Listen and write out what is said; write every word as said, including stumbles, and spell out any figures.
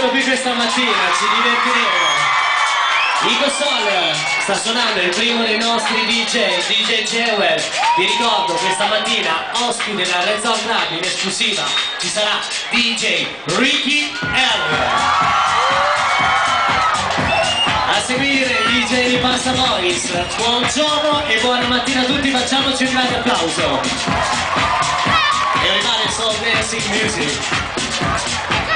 sono qui questa mattina, ci divertiremo. Ico Sol sta suonando il primo dei nostri D J, D J Jewel. Vi ricordo, questa mattina ospite della Red Zone Club in esclusiva ci sarà D J Ricky L. A seguire D J di Pasta Boys. Buongiorno e buona mattina a tutti, facciamoci un grande applauso. E rimane Soul Dancing Music.